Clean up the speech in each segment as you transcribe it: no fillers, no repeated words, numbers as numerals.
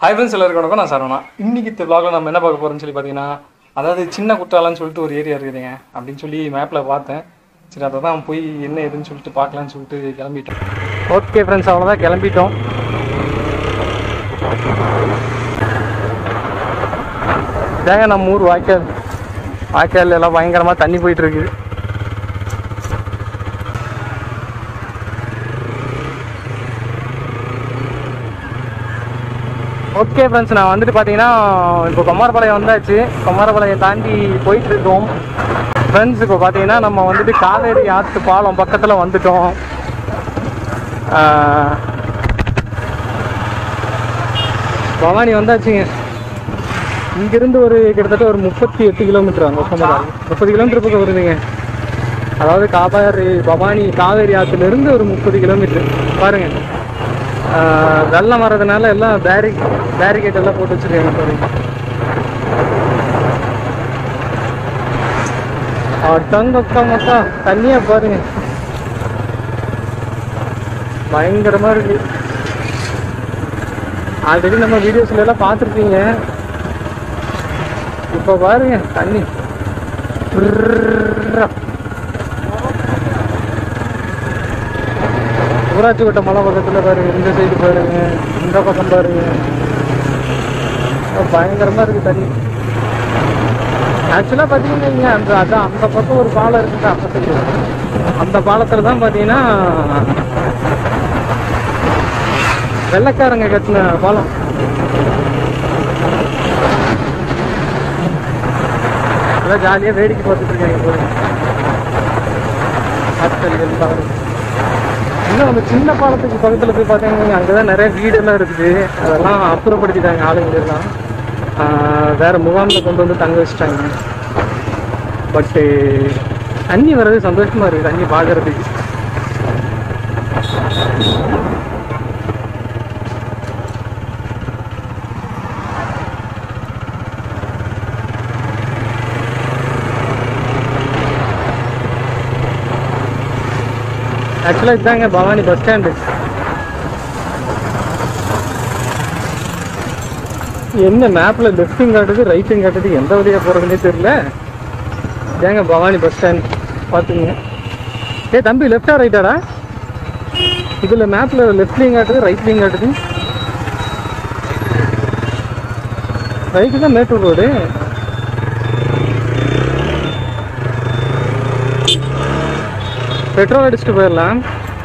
Hi friends எல்லாருக்கும் வணக்கம். நான் சரவணா. இன்னைக்கு இந்த vlogல நம்ம என்ன பார்க்க போகிறோம்னு சொல்லி பார்த்தீங்கன்னா, அதாவது சின்ன குற்றாலம்னு சொல்லிட்டு ஒரு ஏரியா இருக்குதுங்க அப்படின்னு சொல்லி மேப்பில் பார்த்தேன். சரி, அதை தான் போய் என்ன ஏதுன்னு சொல்லிட்டு பார்க்கலான்னு சொல்லிட்டு கிளம்பிட்டோம். ஓகே ஃப்ரெண்ட்ஸ், அவ்வளோதான், கிளம்பிட்டோம். இதாங்க நம்ம ஊர் வாய்க்கால். வாய்க்கால் எல்லாம் பயங்கரமாக தண்ணி போயிட்டு இருக்குது. ஓகே ஃப்ரெண்ட்ஸ், நான் வந்துட்டு பார்த்தீங்கன்னா இப்போ குமாரபாளையம் வந்தாச்சு. குமாரபாளையம் தாண்டி போயிட்டுருக்கோம் ஃப்ரெண்ட்ஸ். இப்போ பார்த்தீங்கன்னா நம்ம வந்துட்டு காவேரி ஆற்று பாலம் பக்கத்தில் வந்துட்டோம். பவானி வந்தாச்சுங்க. இங்கேருந்து ஒரு கிட்டத்தட்ட ஒரு 38 கிலோமீட்டர், அங்கே 30 கிலோமீட்டர் பக்கம் வருதுங்க. அதாவது பவானி காவேரி ஆற்றுலேருந்து ஒரு 30 கிலோமீட்டர் பாருங்கள். வெள்ளம் வர்றதுனால எல்லாம் பேரிகேட் எல்லாம் போட்டு வச்சிருக்காங்க பாருங்க. மக்கா தண்ணியா பாருங்க, பயங்கரமா இருக்கு. ஆல்ரெடி நம்ம வீடியோஸ்ல எல்லாம் பார்த்துருப்பீங்க. இப்ப பாருங்க தண்ணி ஊராட்சி கோட்டை மலை பக்கத்தில் பாருங்க, இந்த சைடு பாருங்க, இந்த பக்கம் பாருங்க, பயங்கரமாக இருக்குது தண்ணி. ஆக்சுவலாக பார்த்தீங்கன்னா அந்த பக்கம் ஒரு பாலம் இருக்குது. அந்த சைடு அந்த பாலத்தில் தான் பார்த்தீங்கன்னா வெள்ளைக்காரங்க கட்டின பாலம். அதான் ஜாலியாக வேடிக்கை பார்த்துட்டு இருக்காங்க பாருங்க. ஆட்கள் பாருங்க. இன்னும் அந்த சின்ன பாலத்துக்கு பக்கத்தில் போய் பார்த்தீங்கன்னா அங்கே தான் நிறைய வீடெல்லாம் இருக்குது. அதெல்லாம் அப்புறப்படுத்திட்டாங்க ஆளுங்களெல்லாம். வேறு முகாமில் கொண்டு வந்து தங்க வச்சுட்டாங்க. பட்டு தண்ணி வர்றது சந்தோஷமாக இருக்குது, தண்ணி பார்க்குறதுக்கு. ஆக்சுவலாக இதுதாங்க பவானி பஸ் ஸ்டாண்டு. என்ன மேப்பில் லெஃப்ட்டும் காட்டுது ரைட்டும் காட்டுது, எந்த வழியாக போகிறதுனே தெரியல. இதாங்க பவானி பஸ் ஸ்டாண்ட் பார்த்துங்க. தம்பி, லெஃப்டா ரைட்டாடா? இதில் மேப்பில் லெஃப்ட்லேயும் காட்டுது ரைட்லேயும் காட்டுது. ரைட்டு தான் மேட்டூர் ரோடு. பெட்ரோல் அடிச்சுட்டு போயிடலாம்.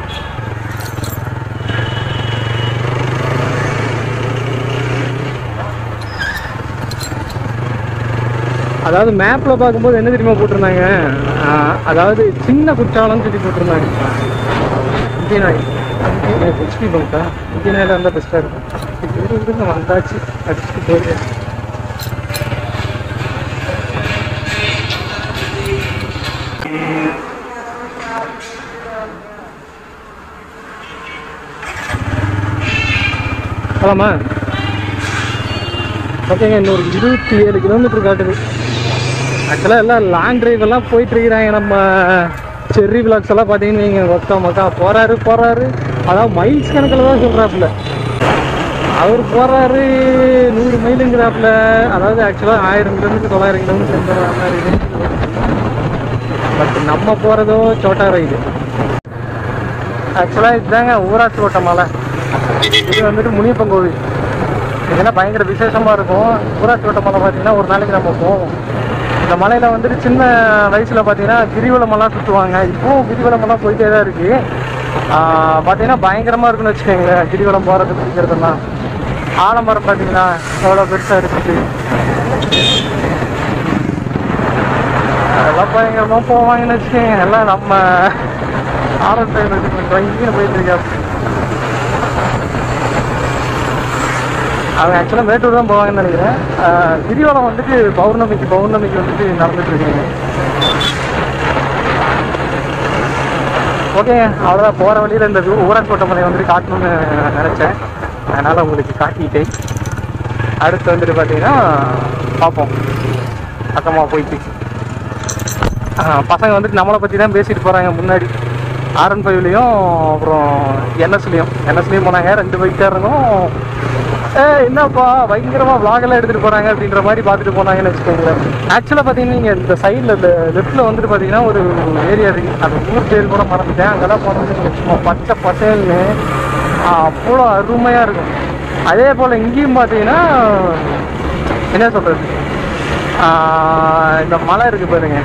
அதாவது மேப்பில் பார்க்கும்போது என்ன தெரியுமா போட்டிருந்தாங்க, அதாவது சின்ன குற்றாலம்னு சொல்லி போட்டிருந்தாங்க. இந்தியன் ஆயில் ஹெச்பி பங்கா, இந்தியன் ஆயில் இருந்தால் பெஸ்ட்டாக இருக்கும். வந்தாச்சு, அடிச்சுட்டு போயிடு. போலாமா? ஓகேங்க, இன்னொரு 27 கிலோமீட்டர் காட்டுது. ஆக்சுவலாக எல்லாம் லாங் ட்ரைவ் எல்லாம் போயிட்டுருக்கிறாங்க. நம்ம செர்ரி விளாக்ஸ் எல்லாம் பார்த்தீங்கன்னு வைங்க, மக்கா போகிறாரு. அதாவது மைல்ஸ் கணக்கில் தான் சொல்கிறாப்புல. அவர் போகிறாரு 100 மைலுங்கிறாப்புல. அதாவது ஆக்சுவலாக 1000 கிலோமீட்டர் 900 கிலோமீட்டர். பட் நம்ம போகிறதோ சோட்டா ரைடு. ஆக்சுவலாக இதுதாங்க ஊராட்சி கோட்டை மலை. இது வந்துட்டு முனியப்பன் கோவில். இதெல்லாம் பயங்கர விசேஷமாக இருக்கும். ஊராட்சி கோட்டை மலை பார்த்தீங்கன்னா ஒரு நாளைக்கு நம்ம போவோம். இந்த மலையில் வந்துட்டு சின்ன வயசில் பார்த்தீங்கன்னா கிரிவலமெல்லாம் சுற்றுவாங்க. இப்போவும் கிரிவலமெல்லாம் போயிட்டே தான் இருக்குது. பார்த்தீங்கன்னா பயங்கரமாக இருக்குன்னு வச்சுக்கோங்களேன். கிரிவலம் போகிறது பிடிக்கிறதுலாம். ஆலமரம் பார்த்தீங்கன்னா எவ்வளோ பெருசாக இருக்குது. அதெல்லாம் பயங்கரமாக போவாங்கன்னு வச்சுக்கோங்க. எல்லாம் நம்ம ஆரம்பிச்சு போயிட்டுருக்கா. அவங்க ஆக்சுவலாக மேட்டூர் தான் போவாங்கன்னு நினைக்கிறேன். கிரிவலம் வந்துட்டு பௌர்ணமிக்கு வந்துட்டு நடந்துட்டுருக்கீங்க. ஓகே, அவ்வளோதான். போகிற வழியில் இந்த ஊராட்சி கோட்டை மலையை வந்துட்டு காட்டணும்னு நினச்சேன். அதனால் உங்களுக்கு காட்டிட்டேன். அடுத்து வந்துட்டு பார்த்தீங்கன்னா பார்ப்போம் பக்கமாக போயிட்டு. பசங்க வந்துட்டு நம்மளை பற்றி தான் பேசிட்டு போகிறாங்க. முன்னாடி R15லையும் அப்புறம் NSலையும் போனாங்க. 2 பைக்காரங்களும் என்னப்பா பயங்கரமா vlog எல்லாம் எடுத்துட்டு போறாங்க அப்படின்ற மாதிரி பார்த்துட்டு போனாங்கன்னு வச்சுக்கோங்களேன். ஆக்சுவலா பாத்தீங்கன்னா நீங்க இந்த சைட்ல இந்த லெஃப்ட்ல வந்துட்டு பாத்தீங்கன்னா ஒரு ஏரியா இருக்கு. அது ஊர் பேர் கூட மறந்துட்டேன். அங்கெல்லாம் போனோம்னு சும்மா பச்சை பசேல்னு அவ்வளோ அருமையா இருக்கும். அதே போல இங்கேயும் பாத்தீங்கன்னா என்ன சொல்றது, இந்த மலை இருக்கு பாருங்க,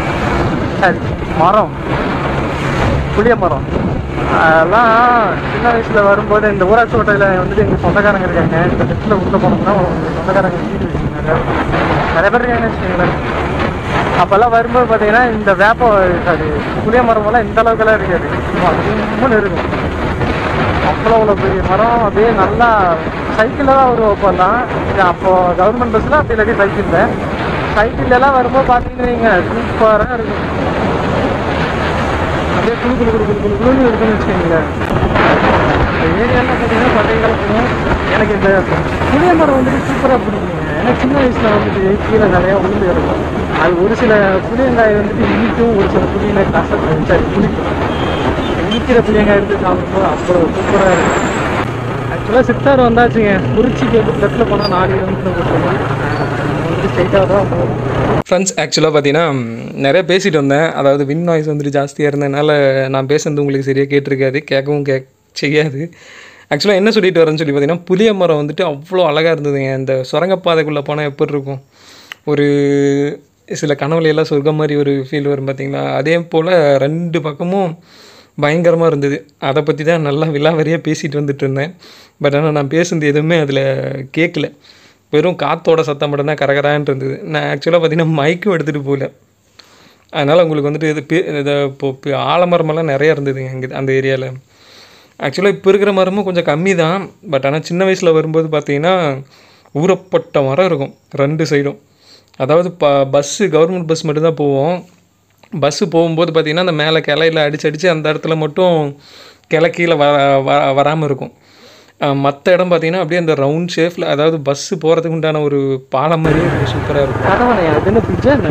மரம், புளிய மரம். அதெல்லாம் சின்ன வயசுல வரும்போது இந்த ஊராட்சி கோட்டையில் வந்துட்டு எங்கள் சொந்தக்காரங்க இருக்காங்க. இந்த லெஃப்டில் உள்ள போனோம்னா சொந்தக்காரங்க வீடு நிறைய பேர் இருக்காங்கன்னு வச்சுக்கோங்களேன். அப்போல்லாம் வரும்போது பார்த்தீங்கன்னா இந்த வேப்பம் இருக்காது, புளிய மரமெல்லாம் இந்த அளவுக்குலாம் இருக்காது, அதுவும் இருக்கும். அவ்வளோ பெரிய மரம். அப்படியே நல்லா சைக்கிளில் தான் வருவோம் அப்போல்லாம். அப்போது கவர்மெண்ட் பஸ்ஸில் அப்படி இல்லாட்டி சைக்கிள்லாம் வரும்போது பார்த்தீங்கன்னா சூப்பராக இருக்கும். அப்படியே குழுன்னு இருக்குன்னு வச்சுக்கோங்களேன். இந்த ஏரியாலாம் பார்த்தீங்கன்னா பழைய காலத்துக்கும் எனக்கு இந்த புளிய மரம் வந்துட்டு சூப்பராக பிடிக்குங்க. ஏன்னா சின்ன வயசில் வந்துட்டு கீழே நிறையா உளுந்து இருக்கும். அது ஒரு சில புளியங்காய் வந்துட்டு இனிக்கும், ஒரு சில புளியங்காய் கசக்கும், சரி புளிக்கும். இனிக்கிற புளியங்காய் எடுத்து சாப்பிடும்போது அவ்வளோ சூப்பராக இருக்கும். ஆக்சுவலாக சித்தார் வந்தாச்சுங்க. குறிச்சிக்கு வந்து லெஃப்டில் போனால் 4 கிலோமீட்டர் வந்துட்டு ஸ்ட்ரைட்டாக தான் போகும். ஃப்ரெண்ட்ஸ், ஆக்சுவலாக பார்த்தீங்கன்னா நிறைய பேசிகிட்டு வந்தேன். அதாவது வின் நாய்ஸ் வந்துட்டு ஜாஸ்தியாக இருந்ததுனால நான் பேசுறது உங்களுக்கு சரியாக கேட்டிருக்காது, கேட்கவும் செய்யாது. ஆக்சுவலாக என்ன சொல்லிட்டு வரேன்னு சொல்லி பார்த்தீங்கன்னா, புளிய மரம் வந்துட்டு அவ்வளோ அழகாக இருந்ததுங்க. இந்த சுரங்கப்பாதைக்குள்ளே போனால் எப்படி இருக்கும், ஒரு சில கனவுலையெல்லாம் சொர்க்கம் மாதிரி ஒரு ஃபீல் வரும் பார்த்தீங்களா. அதே போல் 2 பக்கமும் பயங்கரமாக இருந்தது. அதை பற்றி தான் நல்லா விலாவரியாக பேசிகிட்டு வந்துட்டு இருந்தேன். பட் ஆனால் நான் பேசுனது எதுவுமே அதில் கேட்கல, வெறும் காற்றோட சத்தம் மட்டும் தான் கரகரான்னு இருந்தது. நான் ஆக்சுவலாக பார்த்தீங்கன்னா மைக்கும் எடுத்துகிட்டு போகல. அதனால் உங்களுக்கு வந்துட்டு இதை இப்போ ஆலமரமெல்லாம் நிறையா இருந்ததுங்க இங்கே அந்த ஏரியாவில். ஆக்சுவலாக இப்போ இருக்கிற மரமும் கொஞ்சம் கம்மி தான். பட் ஆனால் சின்ன வயசில் வரும்போது பார்த்தீங்கன்னா ஊறப்பட்ட மரம் இருக்கும் 2 சைடும். அதாவது பஸ்ஸு கவர்மெண்ட் பஸ் மட்டும்தான் போவோம். பஸ்ஸு போகும்போது பார்த்திங்கன்னா அந்த மேலே கிளையில் அடித்து அந்த இடத்துல மட்டும் கிளை கீழே வராமல் இருக்கும். மற்ற இடம் பார்த்திங்கன்னா அப்படியே அந்த ரவுண்ட் ஷேப்பில், அதாவது பஸ்ஸு போகிறதுக்கு உண்டான ஒரு பாலம் மாதிரியே சூப்பராக இருக்கும். கதவணை அது என்ன பிரிட்ஜா என்ன?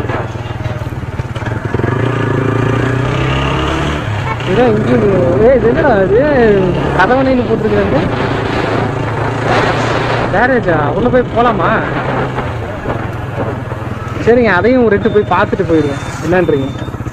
இதான் இங்கே இது என்னடா அது கதவணைன்னு போட்டிருக்கிறாங்க. பேரேஜா? உள்ள போய் போகலாமா? சரிங்க, அதையும் ஒரு 2 போய் பார்த்துட்டு போயிடுவேன். என்னன்றீங்க?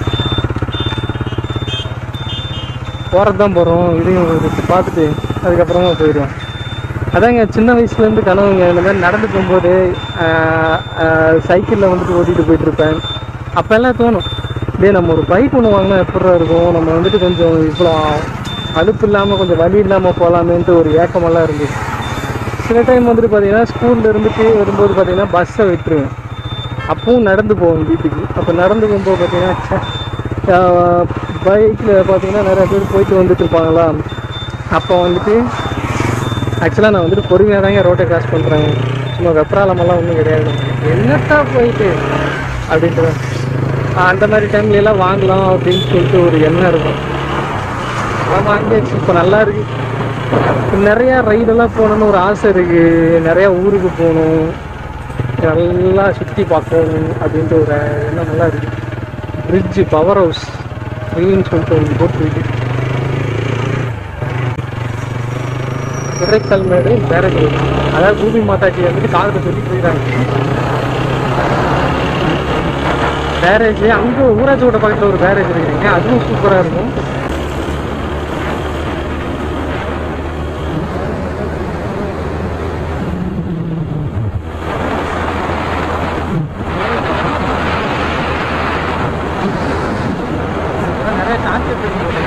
போகிறது தான் போகிறோம், இதையும் ஒரு 2 பார்த்துட்டு அதுக்கப்புறமா போயிடுவேன். அதாங்க சின்ன வயசுலேருந்து கனவுங்க. இந்த மாதிரி நடந்து போகும்போது சைக்கிளில் வந்துட்டு ஓட்டிகிட்டு போயிட்டுருப்பேன். அப்போல்லாம் தோணும், இதே நம்ம ஒரு பைக் ஒன்று வாங்கினா எப்படா இருக்கும், நம்ம வந்துட்டு கொஞ்சம் இவ்வளோ அலுப்பு இல்லாமல் கொஞ்சம் வலி இல்லாமல் போகலாமேன்ட்டு ஒரு ஏக்கமெல்லாம் இருந்துச்சு. சில டைம் வந்துட்டு பார்த்திங்கன்னா ஸ்கூலில் இருந்துட்டு வரும்போது பார்த்திங்கன்னா பஸ்ஸை விட்டுருவேன். அப்பவும் நடந்து போவேன் வீட்டுக்கு. அப்போ நடந்து போகும்போது பார்த்திங்கன்னா பைக்கில் பார்த்திங்கன்னா நிறையா பேர் போயிட்டு வந்துட்டு இருப்பாங்களா. அப்போ வந்துட்டு ஆக்சுவலாக நான் வந்துட்டு பொறுமையாக தாங்க ரோட்டை கிராஸ் பண்ணுறேன். சும்மா வெப்ராலமெல்லாம் ஒன்றும் கிடையாது, என்னத்தான் போயிட்டு அப்படின்ட்டு அந்த மாதிரி டைம்லலாம் வாங்கலாம் அப்படின்னு சொல்லிட்டு ஒரு எண்ணம் இருக்கும். அதான் வாங்கியாச்சு. இப்போ நல்லா இருக்குது. நிறையா ரைடெல்லாம் போகணுன்னு ஒரு ஆசை இருக்குது. நிறையா ஊருக்கு போகணும், நல்லா சுற்றி பார்க்கணும் அப்படின்ட்டு ஒரு எண்ணம் நல்லா இருக்குது. பிரிட்ஜு, பவர் ஹவுஸ் ஃப்ரீன்னு சொல்லிட்டு ஒரு போட்டு இறைக்கல்மேடு பேரேஜ். அதாவது பூமி மாதாஜி வந்துட்டு காலத்தை சொல்லி போயிடாங்க. பேரேஜ் அங்கே ஊராட்சியோட பக்கத்தில் ஒரு பேரேஜ் இருக்குதுங்க, அதுவும் சூப்பராக இருக்கும். நிறைய டார்ச்சர்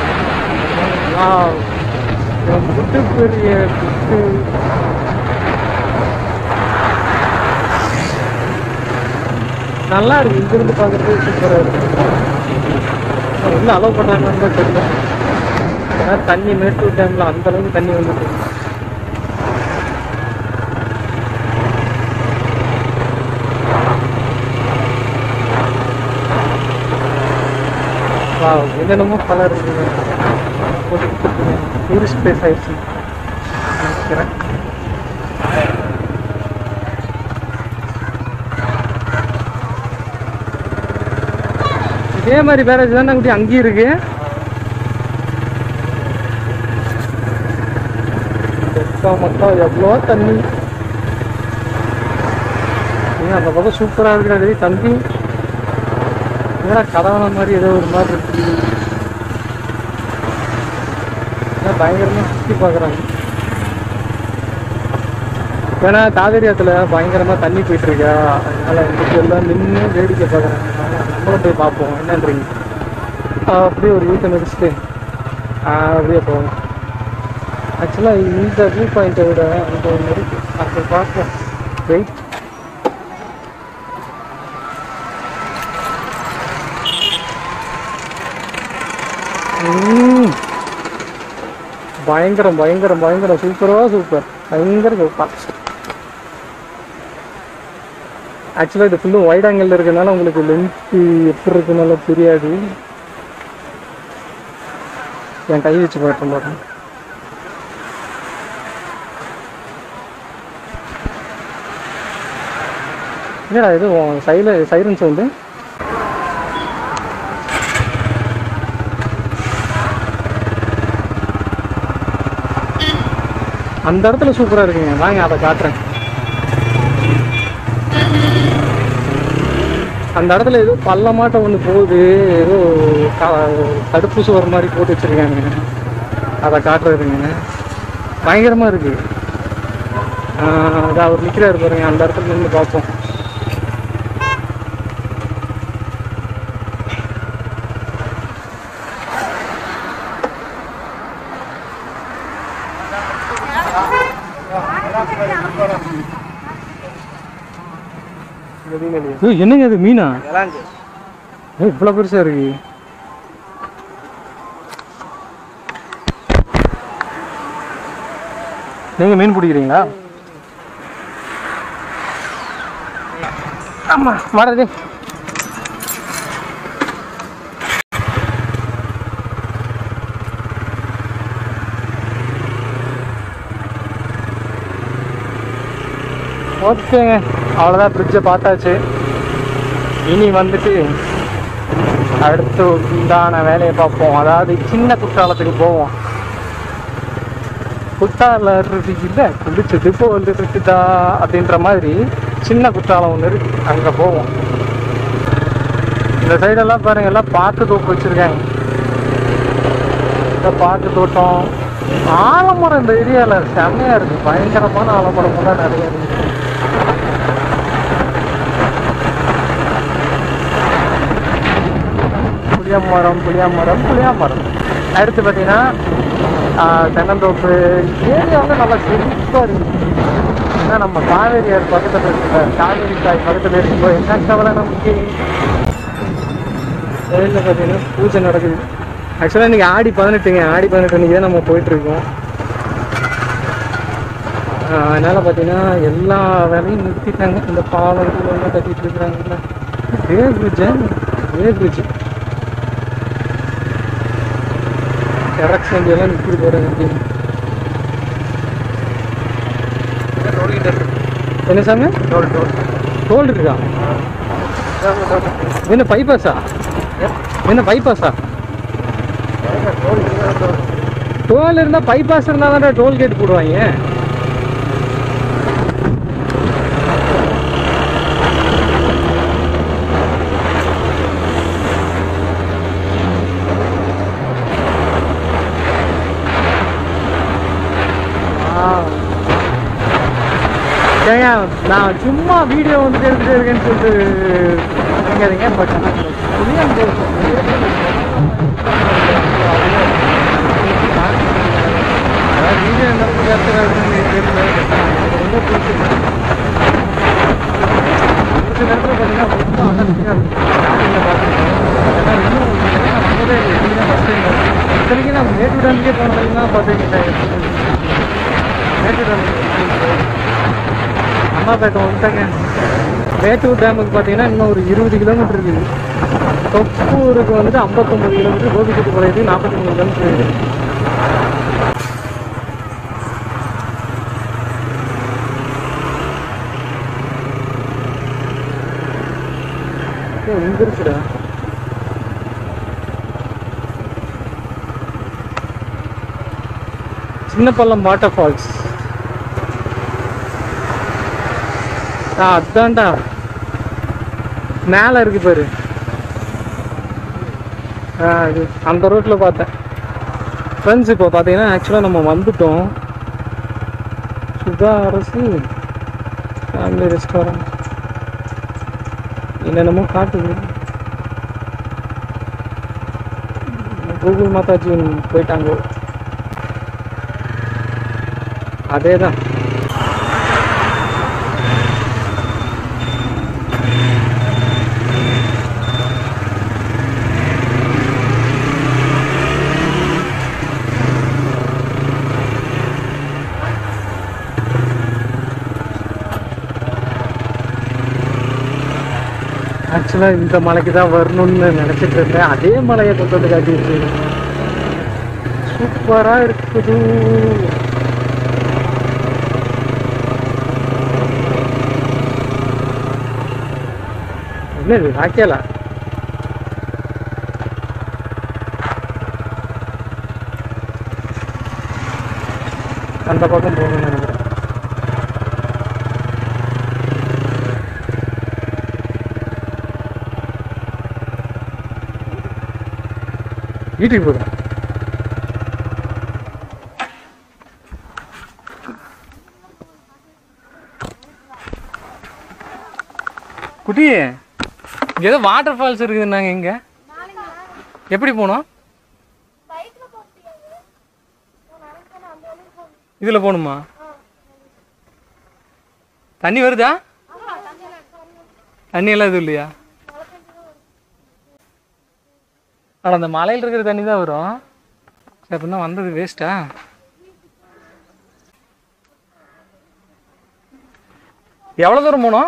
புட்டு பெரிய புட்டு. நல்லா இருக்கு, இங்கிருந்து பார்க்குறது சூப்பராக இருக்கு. உள்ள அலோவ் பண்ணாங்கன்னு தான் தெரியல. ஏன்னா தண்ணி மேட்டூர் டேமில் அந்தளவுக்கு தண்ணி வந்துட்டு. என்னென்னமோ கலர் இருக்குது, டூரிஸ்ட் பிளேஸ் ஆயிடுச்சு நினைக்கிறேன். இதே மாதிரி பேரேஜ் தான் குட்டி அங்கேயும் இருக்கு. மக்கா எவ்வளோ தண்ணி. அந்த பக்கம் சூப்பராக இருக்கிறது தம்பி. ஏன்னா கதவான மாதிரி ஏதோ ஒரு மாதிரி இருக்கு. பயங்கரமாக சுற்றி பார்க்குறாங்க. ஏன்னா காவேரி ஆற்றுல பயங்கரமாக தண்ணி போயிட்டுருக்கா, அதனால் வந்துட்டு எல்லாம் நின்று வேடிக்கை பார்க்குறாங்க. நம்மளும் போய் பார்ப்போம் என்னன்றீங்க. அப்படியே ஒரு வீட்டை முடிச்சுட்டு அப்படியே போவோம். ஆக்சுவலாக இந்த வியூ பாயிண்ட்டை விட அந்த ஒன்று இருக்குது, அப்போ பார்ப்போம். வெயிட். பயங்கரம் பயங்கரம் பயங்கரம், சூப்பராக சூப்பர், பயங்கர சூப்பர். ஆக்சுவலாக இது ஃபுல்லும் வைட் ஆங்கிள் இருக்கிறதுனால உங்களுக்கு லென்த்து எப்படி இருக்குனால தெரியாது. என் கை வச்சு போயிட்டு பாருங்க. இல்லைடா எதுவும் சைரன் சவுண்டு. அந்த இடத்துல சூப்பராக இருக்குங்க, வாங்க அதை காட்டுறேன். அந்த இடத்துல ஏதோ பள்ளமாட்டம் ஒன்று போகுது, ஏதோ தடுப்பு சுவர் மாதிரி போட்டு வச்சுருக்காங்க, அதை காட்டுறதுங்க. பயங்கரமாக இருக்குது. அது அவர் நிற்கிறாரு பாருங்க, அந்த இடத்துல நின்று பார்ப்போம். என்னங்க அது மீனா? இவ்வளோ பெருசா இருக்கு. நீங்க மீன் பிடிக்கிறீங்களா? ஆமா வரது. ஓகேங்க, அவ்வளோதான், பிரிட்ஜை பார்த்தாச்சு. இனி வந்துட்டு அடுத்து உண்டான வேலையை பார்ப்போம். அதாவது சின்ன குற்றாலத்துக்கு போவோம். குற்றாலத்துக்கு இல்லை, குளிச்சது போல் இருக்குதா அப்படின்ற மாதிரி சின்ன குற்றாலம் ஒன்று இருக்கு, அங்கே போவோம். இந்த சைடெல்லாம் பாருங்க, எல்லாம் பாக்கு தோப்பு வச்சுருக்காங்க. இந்த பாக்கு தோட்டம், ஆலமரம் இந்த ஏரியாவில் செம்மையாக இருக்குது. பயங்கரமான ஆலமரமெல்லாம் நிறைய இருக்குது. புளியமரம் புளியமரம் புளியமரம். அடுத்து பார்த்தீங்கன்னா தென்னந்தோப்பு ஏரியா வந்து நல்லா செழிப்பாக இருக்குது. ஏன்னா நம்ம காவேரி ஆறு பக்கத்தில் இருக்குல்ல, காவேரி காய் பக்கத்தில் இருக்கும்போது என்ன கவலை நமக்கு. கோயிலில் பார்த்தீங்கன்னா பூஜை நடக்குது. ஆக்சுவலாக இன்றைக்கி ஆடி 18ங்க, ஆடி 18 அன்றைக்கி தான் நம்ம போயிட்டுருக்கோம். அதனால் பார்த்தீங்கன்னா எல்லா வேலையும் நிறுத்திட்டாங்க. இந்த பாலம் எல்லாம் கட்டிகிட்டு இருக்கிறாங்கல்ல, வேர் பிரிட்ஜு, வேர் பிரிட்ஜு எரக்ஷன் எல்லாம் நிற்கிது போகிறாங்க. அப்படின்னு என்ன சாமி? டோல் இருக்கா? என்ன பைபாஸா? என்ன பைபாஸா? டோல் இருந்தால் பைபாஸ் இருந்தால் தானே டோல் கேட் போடுவாங்க. ஏங்க நான் சும்மா வீடியோ வந்துட்டு எடுத்துகிட்டே இருக்கேன்னு சொல்லிட்டு நினைக்காதீங்க. பட் ஆனால் வீடியோ என்ன ரொம்ப பிடிச்சிருக்கு. ஒரு நேரத்தில் பார்த்தீங்கன்னா ரொம்ப அடர்த்தியாக இருக்கும். ஏன்னா இன்னும் வந்ததே இல்லை, ஃபஸ்ட் டைம். இத்தனைக்கும் நான் மேட்டூர் டேமுக்கே போனதுன்னா பார்த்தீங்கன்னா மேட்டூர் டேமுக்கு அம்மாப்பேட்டை வந்துட்டாங்க. மேட்டூர் டேமுக்கு பார்த்தீங்கன்னா இன்னும் ஒரு 20 கிலோமீட்டர் இருக்குது. தொப்பூருக்கு வந்துட்டு 59 கிலோமீட்டர், கோபிச்செட்டிப்பாளையத்துக்கு 43 கிலோமீட்டர் இருக்குது. இங்க இருக்குடா சின்னப்பள்ளம் வாட்டர் ஃபால்ஸ். அதான்டா மேலே இருக்கு பாரு. இது அந்த ரோட்டில் பார்த்தேன். ஃப்ரெண்ட்ஸ் இப்போ பார்த்தீங்கன்னா ஆக்சுவலாக நம்ம வந்துட்டோம். சுதா அரசு ஃபேமிலி ரெஸ்டாரண்ட் என்னென்னமோ காட்டுது. கூகுள் மாதாஜி போயிட்டாங்க. அதே தான். ஆக்சுவலாக இந்த மலைக்கு தான் வரணும்னு நினச்சிட்டு இருந்தேன். அதே மலையை கொண்டு வந்து காட்டிடுச்சு. சூப்பராக இருக்குது. என்னது வாக்கியலா? அந்த பக்கம் போகணும்னு நினைக்கிறேன். வீட்டுக்கு போகிறேன். குட்டி இங்கே ஏதோ வாட்டர் ஃபால்ஸ் இருக்குதுன்னாங்க. இங்கே எப்படி போனோம்? இதில் போகணுமா? தண்ணி வருதா? தண்ணியெல்லாம் எதுவும் இல்லையா? ஆனால் அந்த மலையில் இருக்கிற தண்ணி தான் வரும். சரி, அப்படின்னா வந்தது வேஸ்ட்டா? எவ்வளோ தூரம் போனோம்?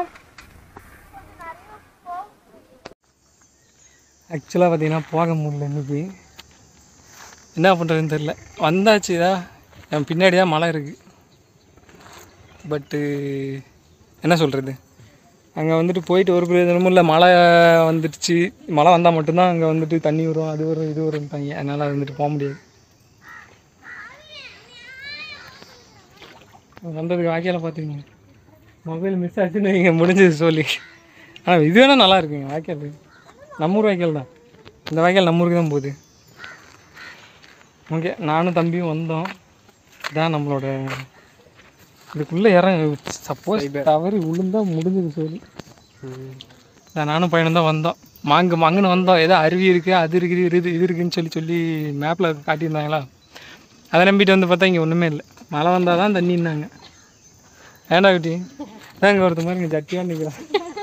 ஆக்சுவலாக பார்த்தீங்கன்னா போக முடியல இன்றைக்கி. என்ன பண்ணுறதுன்னு தெரில. வந்தாச்சு தான், என் பின்னாடி தான் மலை இருக்குது. பட்டு என்ன சொல்கிறது, அங்கே வந்துட்டு போயிட்டு ஒரு பிரயோஜனமும் இல்லை. மழை வந்துடுச்சு. மழை வந்தால் மட்டும்தான் அங்கே வந்துட்டு தண்ணி வரும், அது வரும், இது வரும்ட்டாங்க. அதனால் அது வந்துட்டு போக முடியாது. வந்ததுக்கு வாய்க்கால பார்த்துக்கோங்க. மொபைல் மிஸ் ஆச்சுன்னு இங்கே முடிஞ்சது சொல்லி. ஆனால் இது வேணால் நல்லா இருக்குங்க வாய்க்கால். நம்ம ஊர் வாய்க்கால் தான். இந்த வாய்க்கால் நம்ம ஊருக்கு தான் போகுது. ஓகே, நானும் தம்பியும் வந்தோம். இதான் நம்மளோட இதுக்குள்ளே சப்போஸ் தவறி விழுந்தால் முடிஞ்சது சொல்லி. நானும் பையனும் தான் வந்தோம். அங்கன்னு வந்தோம். ஏதோ அருவி இருக்குது, அது இருக்குது, இது இருக்குதுன்னு சொல்லி மேப்பில் காட்டியிருந்தாங்களா. அதை நம்பிட்டு வந்து பார்த்தா இங்கே ஒன்றுமே இல்லை. மழை வந்தால் தான் தண்ணின்னாங்க. ஏண்டா குட்டி தான் இங்கே ஒருத்த மாதிரி இங்கே ஜட்டியாக நிற்கிறான்.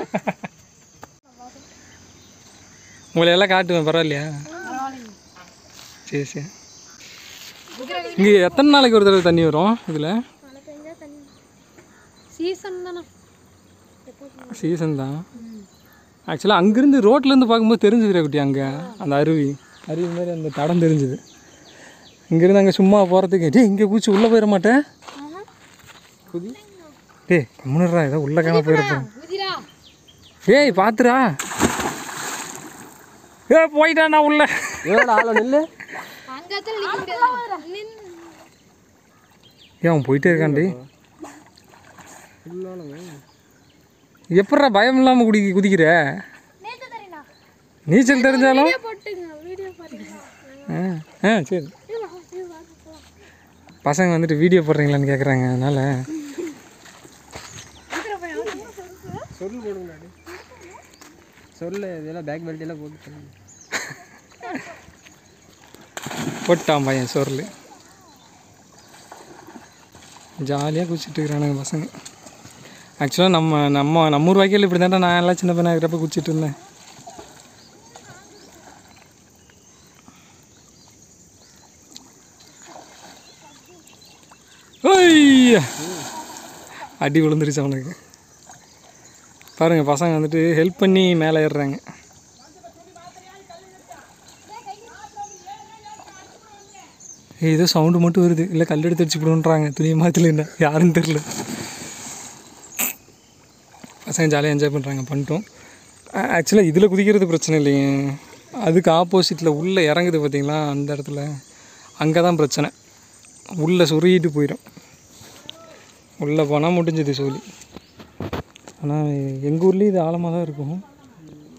உங்களை எல்லாம் காட்டுவேன், பரவாயில்லையா? சரி சரி. இங்கே எத்தனை நாளைக்கு ஒரு தடவை தண்ணி வரும் இதில்? சீசன் தான். ஆக்சுவலாக அங்கேருந்து ரோட்லேருந்து பார்க்கும்போது தெரிஞ்சுது குட்டி. அங்கே அந்த அருவி மாதிரி அந்த தடம் தெரிஞ்சுது. இங்கேருந்து அங்கே சும்மா போகிறதுக்கு டே இங்கே பூச்சி உள்ளே போயிட மாட்டேன். டே கம்முனுறா, ஏதோ உள்ளே காண போயிருப்பேன். ஏய் பார்த்துரா. போயிட்டான் நான் உள்ள. அவன் போயிட்டே இருக்கான்டி. எப்படா பயம் இல்லாமல் குதிக்கிற? நீச்சல் தெரிஞ்சாலும் சரி. பசங்க வந்துட்டு வீடியோ போடுறீங்களான்னு கேட்குறாங்க. அதனால் சொல்லு. இதெல்லாம் பேக் பெல்ட் எல்லாம் போட்டான் பையன் சொர்லு. ஜாலியாக குச்சிட்டு இருக்கிறானுங்க பசங்க. ஆக்சுவலாக நம்ம ஊர் வாய்க்கால் இப்படி தான்டா நான் எல்லாம் சின்ன பையனாக இருக்கிறப்ப குச்சிட்டு இருந்தேன். அடி விழுந்துருச்சு அவனுக்கு. பாருங்கள், பசங்க வந்துட்டு ஹெல்ப் பண்ணி மேலே ஏறுறாங்க. ஏதோ சவுண்டு மட்டும் வருது. இல்லை கல் எடுத்து அடிச்சு போடுன்றாங்க. துணியை மாற்றல என்ன யாருன்னு தெரில. பசங்க ஜாலியாக என்ஜாய் பண்ணிட்டோம். ஆக்சுவலாக இதில் குதிக்கிறது பிரச்சனை இல்லைங்க. அதுக்கு ஆப்போசிட்டில் உள்ளே இறங்குது பார்த்திங்களா, அந்த இடத்துல அங்கே தான் பிரச்சனை. உள்ளே சொருகிட்டு போயிடும். உள்ளே போனால் முடிஞ்சது சோலி. ஆனால் எங்கள் ஊர்லேயும் இது ஆழமாக தான் இருக்கும்.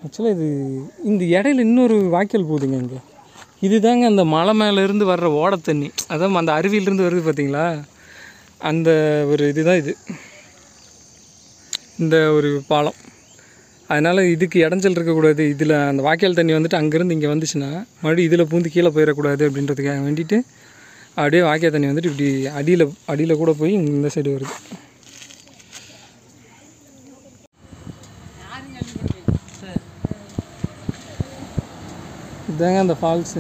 ஆக்சுவலாக இது இந்த இடையில இன்னொரு வாய்க்கால் போகுதுங்க இங்கே. இதுதாங்க அந்த மலை மேலேருந்து வர்ற ஓட தண்ணி, அதான் அந்த அருவியிலேருந்து வருது பார்த்தீங்களா, அந்த ஒரு இதுதான் இது, இந்த ஒரு பாலம். அதனால் இதுக்கு இடைஞ்சல் இருக்கக்கூடாது, இதில் அந்த வாய்க்கால் தண்ணி வந்துட்டு அங்கேருந்து இங்கே வந்துச்சுன்னா மறுபடியும் இதில் பூந்து கீழே போயிடக்கூடாது அப்படின்றதுக்காக வேண்டிட்டு அப்படியே வாய்க்கால் தண்ணி வந்துட்டு இப்படி அடியில் கூட போய் இந்த சைடு வருது. இதுதாங்க அந்த ஃபால்ஸு.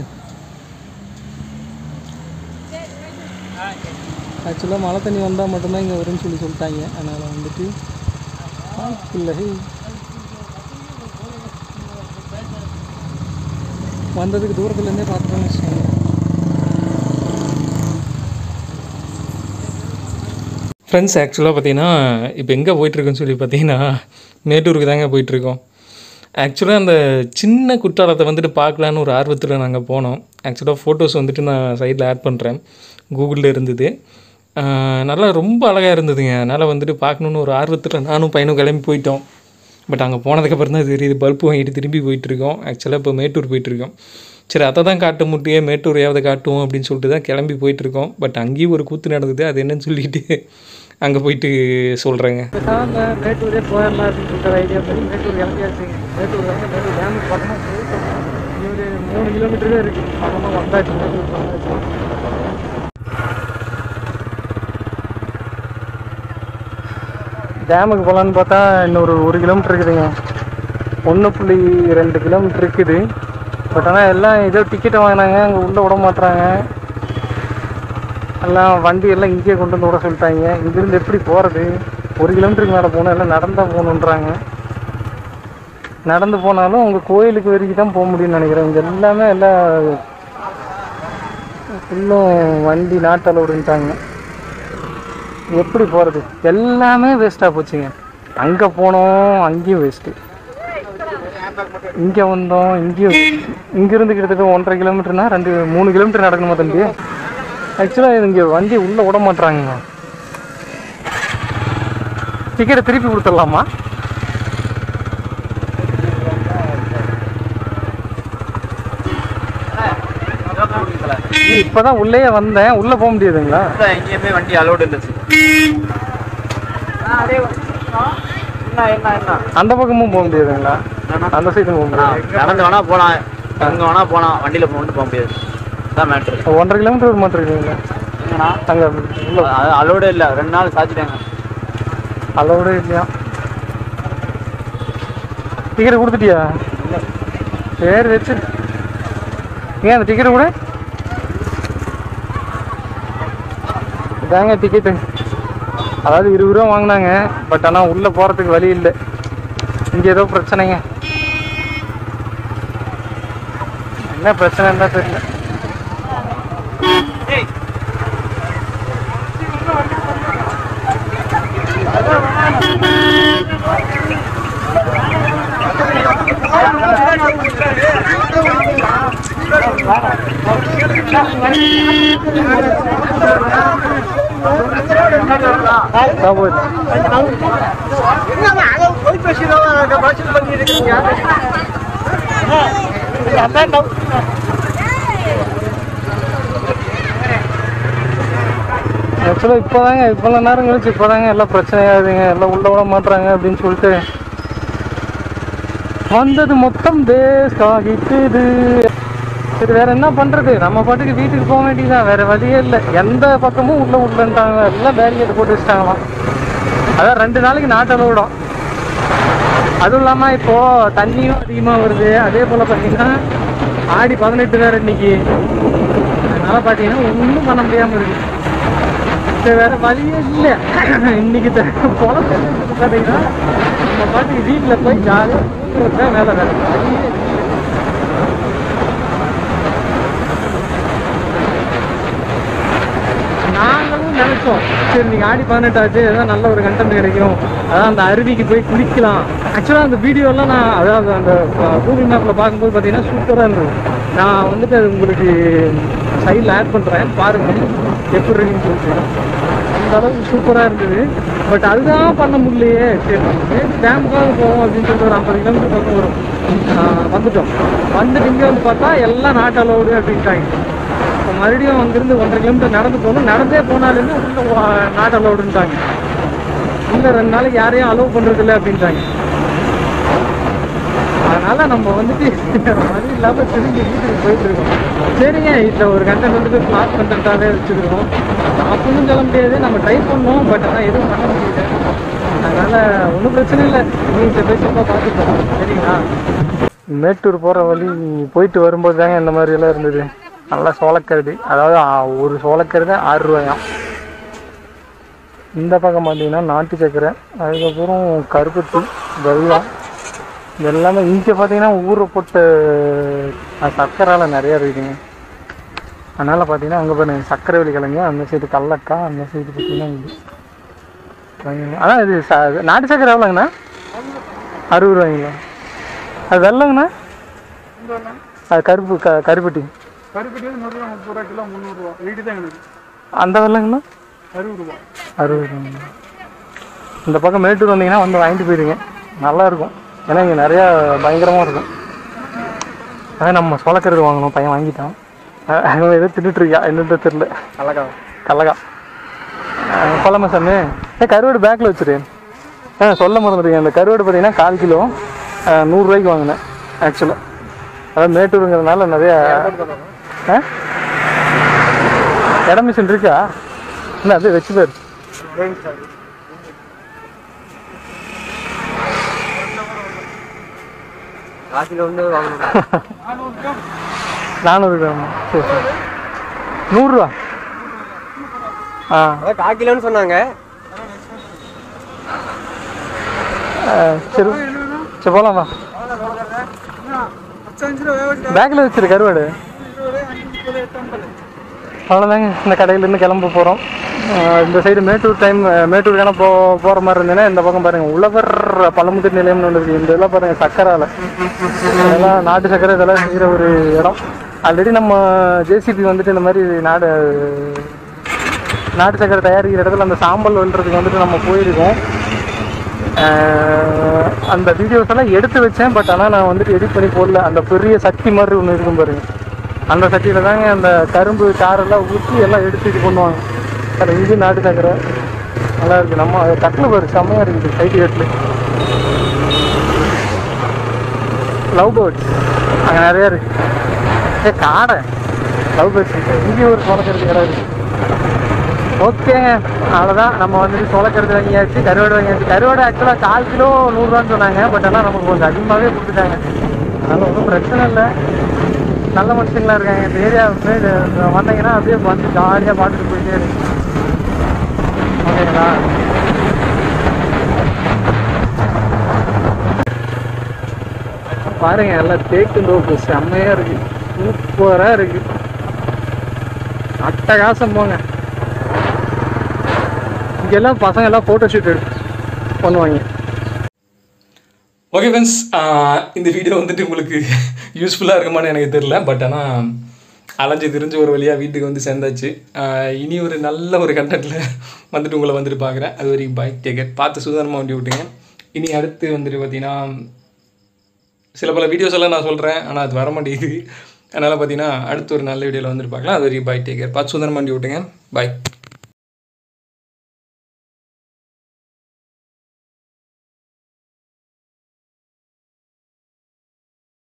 ஆக்சுவலாக மழை தண்ணி வந்தால் மட்டும்தான் இங்கே வரும்னு சொல்லிட்டாங்க. அதனால் வந்துட்டு இல்லை வந்ததுக்கு தூரத்துலேருந்தே பார்த்துட்டோன்னு வச்சுக்கோங்க. ஃப்ரெண்ட்ஸ், ஆக்சுவலாக பார்த்தீங்கன்னா இப்போ எங்கே போயிட்டுருக்குன்னு சொல்லி பார்த்தீங்கன்னா மேட்டூருக்கு தாங்க போயிட்டுருக்கோம். ஆக்சுவலாக அந்த சின்ன குற்றாலத்தை வந்துட்டு பார்க்கலான்னு ஒரு ஆர்வத்தில் நாங்கள் போனோம். ஆக்சுவலாக ஃபோட்டோஸ் வந்துட்டு நான் சைடில் ஆட் பண்ணுறேன், கூகுளில் இருந்தது. நல்லா ரொம்ப அழகாக இருந்ததுங்க. அதனால் வந்துட்டு பார்க்கணுன்னு ஒரு ஆர்வத்தில் நானும் பையனும் கிளம்பி போயிட்டோம். பட் அங்கே போனதுக்கப்புறம் தான் தெரியுது, பல்ப்பு வாங்கிட்டு திரும்பி போயிட்டுருக்கோம். ஆக்சுவலாக இப்போ மேட்டூர் போயிட்டுருக்கோம். சரி, அதை தான் காட்ட முடியே, மேட்டூரையாவது காட்டுவோம் அப்படின்னு சொல்லிட்டு தான் கிளம்பி போயிட்டுருக்கோம். பட் அங்கேயும் ஒரு கூத்து நடந்தது, அது என்னன்னு சொல்லிட்டு அங்கே போயிட்டு சொல்கிறேங்க. மேட்டூரே போயிடலாம் அப்படின்னு சொல்லிட்டு ஐடியா பண்ணி மேட்டூர் கிளம்பியாச்சுங்க. மேட்டூர் டேமுக்கு பார்த்தோம்னா ஒரு 3 கிலோமீட்டர் தான் இருக்குது. அப்புறமா வந்தாச்சு, மேட்டூர் வந்தாச்சு. டேமுக்கு போகலான்னு பார்த்தா இன்னொரு 1 கிலோமீட்டர் இருக்குதுங்க. 1.2 கிலோமீட்டர் இருக்குது. பட் ஆனால் எல்லாம் ஏதோ டிக்கெட்டை வாங்கினாங்க, அங்கே உள்ளே விட மாட்டுறாங்க. எல்லாம் வண்டி எல்லாம் இங்கேயே கொண்டு வந்து விட சொல்லிட்டாங்க. இங்கேருந்து எப்படி போகிறது? 1 கிலோமீட்டருக்கு மேலே போகணும், எல்லாம் நடந்தால் போகணுன்றாங்க. நடந்து போனாலும் உங்கள் கோயிலுக்கு வரைக்கும் தான் போக முடியும்னு நினைக்கிறேன். இங்கே எல்லாமே எல்லாம் ஃபுல்லும் வண்டி நாட்டலோடுன்ட்டாங்க. எப்படி போகிறது? எல்லாமே வேஸ்ட்டாக போச்சுங்க. அங்கே போனோம், அங்கேயும் வேஸ்ட்டு. இங்கே வந்தோம், இங்கேயும். இங்கேருந்து கிட்டத்தட்ட 1.5 கிலோமீட்டர்னா 3 கிலோமீட்டர் நடக்கணுமா தம்பி? ஆக்சுவலாக இங்கே வண்டி உள்ளே விட மாட்டுறாங்க. டிக்கெட்டை திருப்பி கொடுத்துடலாமா? இப்போதான் உள்ளே வந்தேன், உள்ளே போக முடியாதுங்களா? எங்கேயுமே வண்டி அலோடு இருந்துச்சு. அந்த பக்கமும் போக முடியாதுங்களா? அந்த சைடும் போக முடியாது. நடந்து வேணா போகலாம், எங்கே வேணா போகலாம், வண்டியில் போக முடியாது. அதான் மேட்ரு. 1.5 கிலோமீட்டர் மாட்டிருக்கீங்களா? அங்கே அலோடு இல்லை, 2 நாள் சாச்சிட்டாங்க. அலோடு இல்லையா? டிக்கெட் கொடுத்துட்டியா? சரி வச்சு ஏன் அந்த டிக்கெட்டு கூட இதாங்க டிக்கெட்டு. அதாவது 20 ரூபா வாங்கினாங்க. பட் ஆனால் உள்ளே போகிறதுக்கு வழி இல்லை. இங்கே ஏதோ பிரச்சனைங்க. என்ன பிரச்சனைன்னு தான் தெரியல. ஆக்சுவலாக இப்போதாங்க நேரம் கழிச்சு இப்போதாங்க எல்லாம் பிரச்சனையாகுதுங்க. எல்லாம் உள்ள விட மாட்டுறாங்க அப்படின்னு சொல்லிட்டு வந்தது மொத்தம் வேஸ்ட் ஆகிட்டுது. சரி, வேற என்ன பண்றது? நம்ம பாட்டுக்கு வீட்டுக்கு போக வேண்டியதான், வேற வழியே இல்லை. எந்த பக்கமும் உள்ளன்ட்டாங்க, எல்லாம் பேரிகேட் போட்டு வச்சுட்டாங்களாம். அதான் 2 நாளைக்கு நாட்டில் விடும். அதுவும் இல்லாமல் இப்போது தண்ணியும் அதிகமாக வருது. அதே போல் பார்த்தீங்கன்னா ஆடி 18 வேறு இன்னைக்கு. அதனால் பார்த்தீங்கன்னா ஒன்றும் பண்ண முடியாமல் இருக்குது. சரி, வேறு வழியே இல்லை. இன்னைக்கு குளத்து பார்த்தீங்கன்னா நம்ம பாட்டுக்கு வீட்டில் போய் ஜாலியாக வேலை வேறு வழியே இல்லை. நாங்களும் நினைச்சோம், சரி நீங்கள் ஆடி 18 ஆச்சு, ஏதாவது நல்ல ஒரு கண்டென்ட் கிடைக்கும், அதான் அந்த அருவிக்கு போய் குளிக்கலாம். ஆக்சுவலாக அந்த வீடியோலாம் நான் அதாவது அந்த கூகுள் மேப்பில் பார்க்கும்போது பார்த்தீங்கன்னா சூப்பராக இருந்தது. நான் வந்துட்டு அது உங்களுக்கு சைடில் ஆட் பண்ணுறேன், பாருங்கள் எப்படி இருக்குன்னு சொல்லிட்டு. அந்த அளவுக்கு சூப்பராக இருந்தது. பட் அதுதான் பண்ண முடியலையே. சரி, டேமுக்காக போவோம் அப்படின்னு சொல்லிட்டு ஒரு 50 கிலோமீட்டர் பக்கம் வரும். வந்துட்டோம். வந்துட்டு இங்கே வந்து பார்த்தா எல்லாம் நாட் அலோடு அப்படின்ட்டாங்க. இப்போ மறுபடியும் அங்கேருந்து 1.5 கிலோமீட்டர் நடந்து போகணும். நடந்தே போனாலுமே உள்ள நாட் அலோடுன்ட்டாங்க. இன்னும் 2 நாளைக்கு யாரையும் அலோவ் பண்ணுறதில்ல அப்படின்ட்டாங்க. அதனால் நம்ம வந்துட்டு வழி இல்லாமல் திரும்பி வீட்டுக்கு போயிட்டுருக்கோம். சரிங்க, இதில் ஒரு கண்டென்ட் வந்துட்டு ஸ்மார்ட் கண்டென்ட்டாகவே வச்சுருக்கோம். அப்படின்னு சொல்ல முடியாது, நம்ம ட்ரை பண்ணோம். பட் ஆனால் எதுவும் பண்ண முடியல. அதனால் ஒன்றும் பிரச்சனை இல்லை. நீங்கள் பேசிப்பா பார்த்துப்போம். சரிங்களா? மேட்டூர் போகிற வழி போயிட்டு வரும்போது தாங்க இந்த மாதிரியெல்லாம் இருந்தது. நல்லா சோளக்கருது, அதாவது ஒரு சோளக்கருது 6 ரூபாயாம். இந்த பக்கம் பார்த்தீங்கன்னா நாட்டு சக்கரை, அதுக்கப்புறம் கருப்பட்டி, வெல்லம், இது எல்லாமே. இங்கே பார்த்தீங்கன்னா ஊரை போட்ட சர்க்கரைலாம் நிறையா இருக்குதுங்க. அதனால் பார்த்தீங்கன்னா அங்கே பாருங்க சர்க்கரை வெளி கிழங்கு, அந்த சைடு கடலக்காய், அந்த சைடு பார்த்தீங்கன்னா இது. அதான் இது நாட்டு சக்கரை எவ்வளோங்கண்ணா? 60 ரூபாய்ங்களா? அது வெள்ளங்கண்ணா? அது கருப்பட்டி கருப்பட்டி வந்து 130 ரூபா கிலோ, 300 ரூபா வீட்டு தான் எங்களுக்கு. அந்த வெள்ளங்கண்ணா 60 ரூபா. 60 ரூபாங்க. இந்த பக்கம் மேட்டூர் வந்தீங்கன்னா வந்து வாங்கிட்டு போயிடுங்க, நல்லாயிருக்கும். ஏன்னா இங்கே நிறையா பயங்கரமாக இருக்கும். அதான் நம்ம சோளக்கருது வாங்கணும், பையன் வாங்கிட்டான். அவன் எதோ தின்னுட்டுருக்கியா என்னன்னு தெரியல. கடலக்கா கொல்லம்மா சாமி. கருவாடு பேக்கில் வச்சுரு. சொல்ல மறந்துருக்கேன். அந்த கருவாடு பார்த்தீங்கன்னா 1/4 கிலோ 100 ரூபாய்க்கு வாங்கினேன் ஆக்சுவலாக. அதாவது மேட்டூருங்கிறதுனால நிறையா இடம் மிஷின் இருக்கா? இல்லை அது வச்சு பேர் வந்து 400 கிராம். சரி சரி, 100 ரூபா. கால் கிலோன்னு சொன்னாங்க. சரி சரி போகலாமா? பேக்கில் வச்சிரு கருவாடு. அவ்வளோதாங்க, இந்த கடையிலேருந்து கிளம்ப போகிறோம். இந்த சைடு மேட்டூருக்கான போகிற மாதிரி இருந்ததுன்னா இந்த பக்கம் பாருங்கள் உழவர் பழமுதிர் நிலையம்னு ஒன்று இருக்குது. இந்த இதெல்லாம் பாருங்கள் சக்கரால், இதெல்லாம் நாட்டு சக்கரை இதெல்லாம் செய்கிற ஒரு இடம். ஆல்ரெடி நம்ம ஜேசிபி வந்துட்டு இந்த மாதிரி நாட்டு சக்கரை தயாரிக்கிற இடத்துல அந்த சாம்பல் வெல்றதுக்கு வந்துட்டு நம்ம போயிருக்கோம். அந்த வீடியோஸ் எல்லாம் எடுத்து வச்சேன். பட் ஆனால் நான் வந்துட்டு எடிட் பண்ணி போடல. அந்த பெரிய சட்டி மாதிரி ஒன்று இருக்கும் பாருங்க, அந்த சட்டியில் தாங்க அந்த கரும்பு சாரெல்லாம் ஊற்றி எல்லாம் எடுத்து இது பண்ணுவாங்க. அதில் இஞ்சி நாட்டு சக்கரை நல்லா இருக்குது. நம்ம கட்டில் பாரு செம்மையாக இருக்குது. சைட்டு கட்டில் லவ் பேர்ட்ஸ் அங்கே நிறையா இருக்குது. காடை லவ் பேர்ட்ஸ் இங்கே ஒரு சோளக்கருது இடம் இருக்குது. ஓகேங்க, அவ்வளோதான். நம்ம வந்துட்டு சோளக்கருது வாங்கியாச்சு, கருவாடு வாங்கியாச்சு. கருவாடு ஆக்சுவலாக 1/4 கிலோ 100 ரூபான்னு சொன்னாங்க. பட் ஆனால் நமக்கு கொஞ்சம் அதிகமாகவே கொடுத்துட்டாங்க. அதனால் ஒன்றும் பிரச்சனை இல்லை. நல்ல மனுஷங்களாக இருக்காங்க. இந்த ஏரியா வந்தீங்கன்னா அப்படியே வந்து ஜாலியாக பார்த்துட்டு போயிட்டே இருக்கு. ஓகேங்களா? பாருங்க, எல்லாம் தேக்கு தோப்பு செம்மையாக இருக்குது, சூப்பராக இருக்குது, அட்டகாசம். போங்க, இங்கெல்லாம் பசங்க எல்லாம் ஃபோட்டோ ஷூட் பண்ணுவாங்க. ஓகே ஃப்ரெண்ட்ஸ், இந்த வீடியோ வந்துட்டு உங்களுக்கு யூஸ்ஃபுல்லாக இருக்குமான்னு எனக்கு தெரியல. பட் ஆனால் அலைஞ்சு திரிஞ்சு ஒரு வழியாக வீட்டுக்கு வந்து சேர்ந்தாச்சு. இனி ஒரு நல்ல ஒரு கண்டென்ட்டில் வந்துட்டு உங்களை வந்துட்டு பார்க்குறேன். அது வரைக்கும் பைக் டேக்கர் பார்த்து சுதாரணமாக வண்டி விட்டுங்க. இனி அடுத்து வந்துட்டு பார்த்தீங்கன்னா சில பல வீடியோஸ் எல்லாம் நான் சொல்கிறேன், ஆனால் அது வர மாட்டேங்குது. அதனால் பார்த்தீங்கன்னா அடுத்து ஒரு நல்ல வீடியோவில் வந்துட்டு பார்க்கலாம். அது வரைக்கும் பைக் டேக்கர் பார்த்து சுதாரணமாக வண்டி விட்டுங்க. பாய்.